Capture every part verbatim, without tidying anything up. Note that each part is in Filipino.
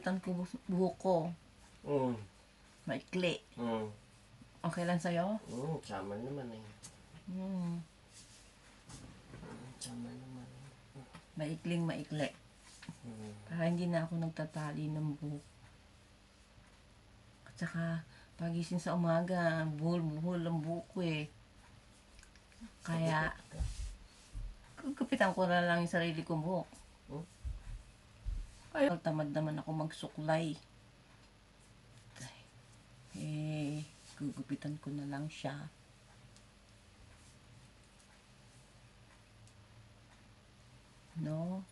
gugupitan ko buhok ko. Mm. Maikli. Mm. Okay lang sa'yo? Mm, sama naman eh. Hmm. Sama naman. Maikling maikli. Mm. Para hindi na ako nagtatali ng buhok. At saka, pagising sa umaga, buhol-buhol ang buhok ko eh. Kaya, gugupitan ko na lang yung sarili kong buhok. Hmm? Kaya, tamad naman ako magsuklay. Eh, gugupitan ko na lang siya. No?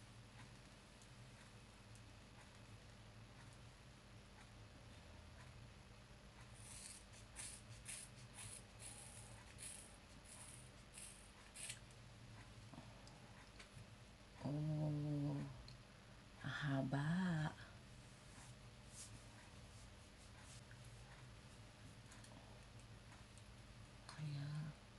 Oh, haba. Kaya,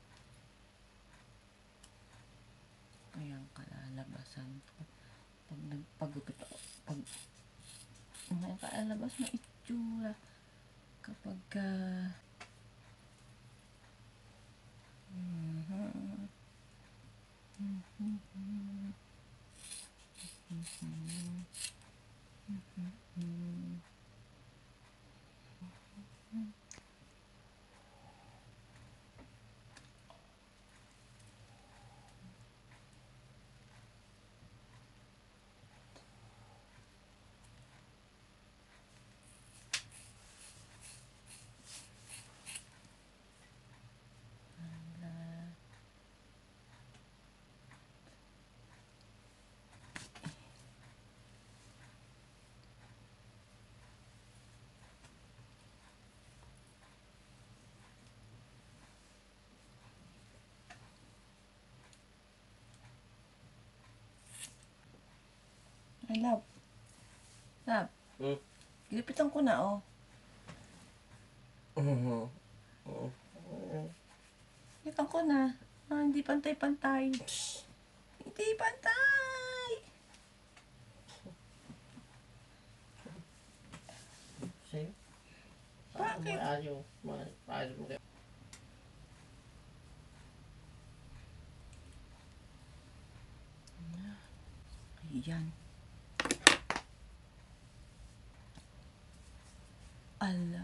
kaya ang kalalabasan ko. Pag nagpagupit ako, pag, ang kalalabas na itsura. Kapag, uh, mm-hmm. Mm-hmm. Mm-hmm. Mm-hmm. Ay, love. Love. Hmm? Gilipitan ko na, oh. Mm-hmm. Mm-hmm. Gilipitan ko na. Ah, hindi pantay-pantay. Hindi pantay! Sige. Bakit? Ayaw. Ayaw mo kayo. Ayan. Ala.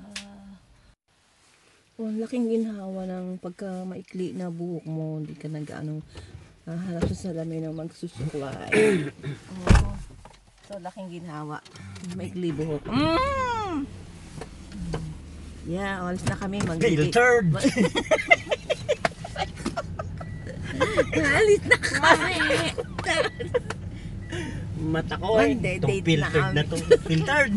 Oh, laking ginhawa ng pagka maikli na buhok mo. Hindi ka nag-anong naharap sa salamin ng magsusuklay. Oh. So, laking ginhawa. Maikli buhok. Mm! Yeah, alis na kami. Filtered! Alis na kami! Mata ko eh. Itong filtered na itong filtered.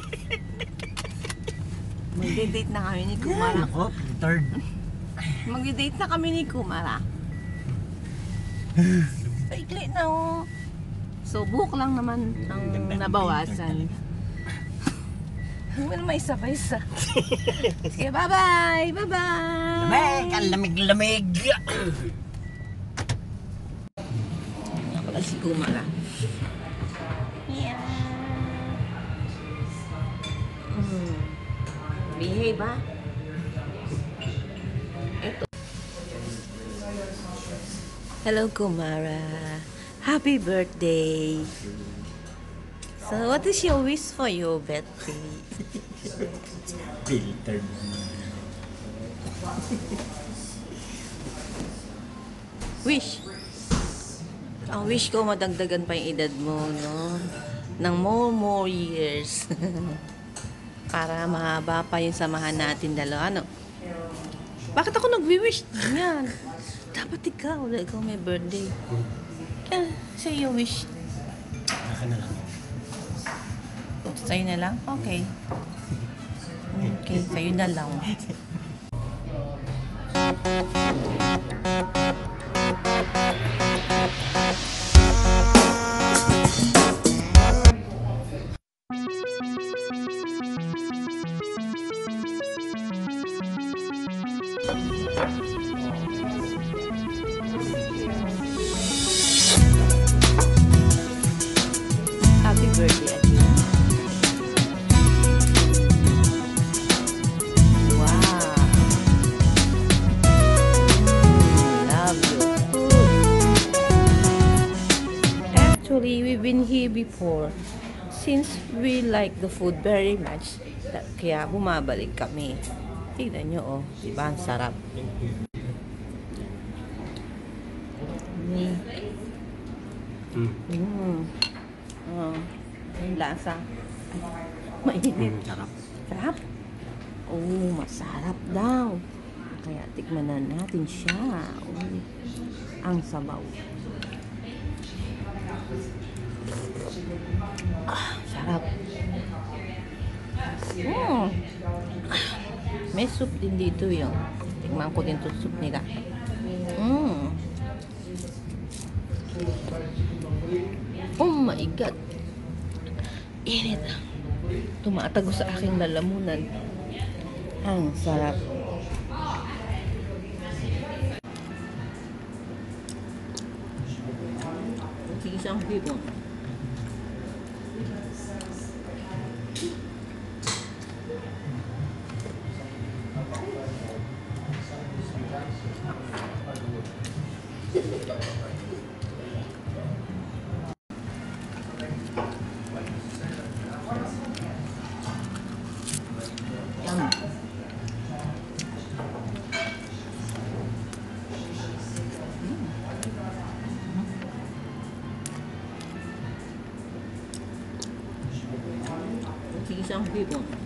Magde-date na kami ni Kumara. Ako, filtered. Magde-date na kami ni Kumara. Paikli na oh. So, buhok lang naman ang nabawasan. Hindi mo naman isa-isa. Sige, bye-bye! Bye-bye! Lamig! Ang lamig-lamig! Ako lang si Kumara. Yeah. Mm. Behave ba? Ito. Hello, Kumara. Happy birthday. So, what is your wish for your birthday? Filtered. Wish. Ang wish ko, madagdagan pa yung edad mo, no? Ng more, more years. Para mahaba pa yung samahan natin dalawa, ano? Bakit ako nag-wish? Yan. Dapat ikaw, ikaw may birthday. Kaya, say your wish. Naka na lang. Sa'yo na lang? Okay. Okay, sa'yo na lang. Happy birthday, Ate. before. Since we like the food very much, that, kaya bumabalik kami. Tignan nyo, oh. Diba? Ang sarap. Mm. Mm. Mm. Oh. Yung lasa. Mainit. Mm, sarap. Sarap? Oh, masarap daw. Kaya tikman na natin siya. Oh, ang sabaw. Ah, sarap. Mm. May soup din dito yun. Tikman ko din itong soup nila. Mm. Oh my God. Init. Tumatago sa aking lalamunan. Ang sarap. Isang pipon. Yum. Isang pipon.